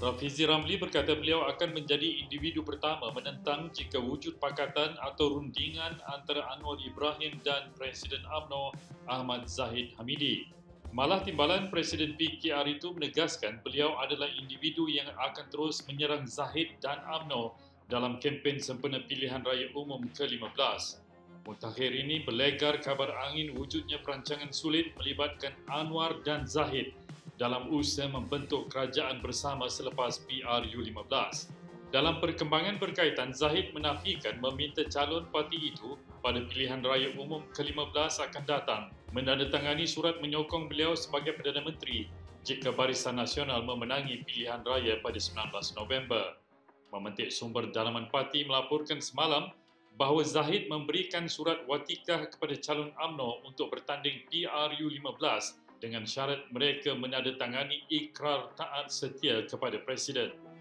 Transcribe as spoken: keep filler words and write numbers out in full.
Rafizi Ramli berkata beliau akan menjadi individu pertama menentang jika wujud pakatan atau rundingan antara Anwar Ibrahim dan Presiden U M N O Ahmad Zahid Hamidi. Malah timbalan Presiden P K R itu menegaskan beliau adalah individu yang akan terus menyerang Zahid dan U M N O dalam kempen sempena pilihan raya umum ke lima belas. Mutakhir ini berlegar kabar angin wujudnya perancangan sulit melibatkan Anwar dan Zahid dalam usaha membentuk kerajaan bersama selepas P R U lima belas. Dalam perkembangan berkaitan, Zahid menafikan meminta calon parti itu pada pilihan raya umum ke lima belas akan datang menandatangani surat menyokong beliau sebagai Perdana Menteri jika Barisan Nasional memenangi pilihan raya pada sembilan belas November. Memetik sumber dalaman parti melaporkan semalam bahawa Zahid memberikan surat watikah kepada calon U M N O untuk bertanding P R U lima belas dengan syarat mereka menandatangani ikrar taat setia kepada Presiden.